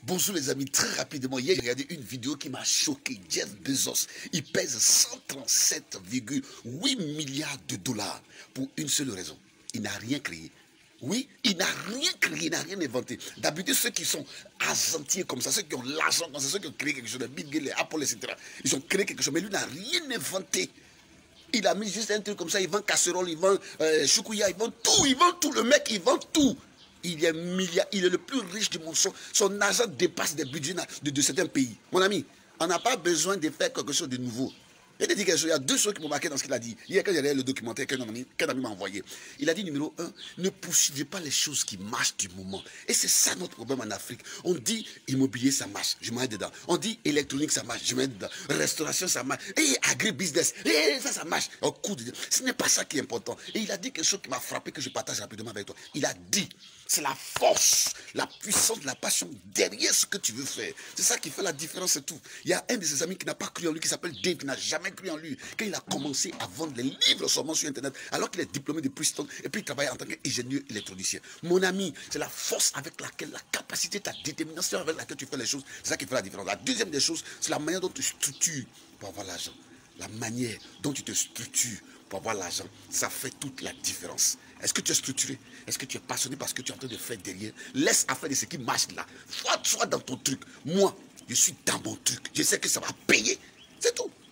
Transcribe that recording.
Bonjour les amis, très rapidement, hier j'ai regardé une vidéo qui m'a choqué. Jeff Bezos, il pèse 137,8 milliards de dollars pour une seule raison. Il n'a rien créé. Oui, il n'a rien créé, il n'a rien inventé. D'habitude, ceux qui sont argentiers comme ça, ceux qui ont l'argent comme ça, ceux qui ont créé quelque chose, les Bill Gates, les Apple, etc., ils ont créé quelque chose, mais lui n'a rien inventé. Il a mis juste un truc comme ça, il vend casserole, il vend choukouya, il vend tout, le mec, il vend tout. Il est milliard, il est le plus riche du monde. Son argent dépasse des budgets de certains pays. Mon ami, on n'a pas besoin de faire quelque chose de nouveau. Il a dit quelque chose, il y a deux choses qui m'ont marqué dans ce qu'il a dit. Hier, quand j'ai regardé le documentaire qu'un ami m'a envoyé, il a dit numéro 1, ne poursuivez pas les choses qui marchent du moment. Et c'est ça notre problème en Afrique. On dit immobilier, ça marche, je m'en mets dedans. On dit électronique, ça marche, je m'en mets dedans. Restauration, ça marche. Et agribusiness, et ça marche. Ce n'est pas ça qui est important. Et il a dit quelque chose qui m'a frappé, que je partage rapidement avec toi. Il a dit, c'est la force, la puissance de la passion derrière ce que tu veux faire. C'est ça qui fait la différence, c'est tout. Il y a un de ses amis qui n'a pas cru en lui, qui s'appelle Dave, qui n'a jamais cru en lui. Quand il a commencé à vendre les livres seulement sur Internet, alors qu'il est diplômé de Princeton, et puis il travaille en tant qu'ingénieur électronicien. Mon ami, c'est la force avec laquelle, la capacité, ta détermination avec laquelle tu fais les choses, c'est ça qui fait la différence. La deuxième des choses, c'est la manière dont tu structures pour avoir l'argent. La manière dont tu te structures pour avoir l'argent, ça fait toute la différence. Est-ce que tu es structuré? Est-ce que tu es passionné par ce que tu es en train de faire derrière? Laisse affaire de ce qui marche là. Sois dans ton truc. Moi, je suis dans mon truc. Je sais que ça va payer. C'est tout.